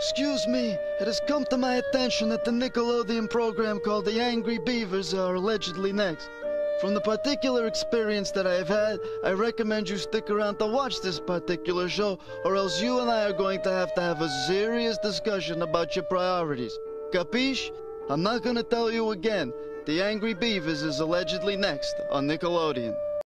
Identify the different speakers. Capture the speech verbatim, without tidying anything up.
Speaker 1: Excuse me, it has come to my attention that the Nickelodeon program called The Angry Beavers are allegedly next. From the particular experience that I have had, I recommend you stick around to watch this particular show, or else you and I are going to have to have a serious discussion about your priorities. Capiche? I'm not gonna tell you again. The Angry Beavers is allegedly next on Nickelodeon.